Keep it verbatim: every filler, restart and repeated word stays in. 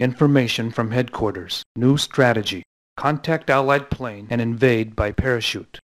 Information from headquarters. New strategy. Contact Allied plane and invade by parachute.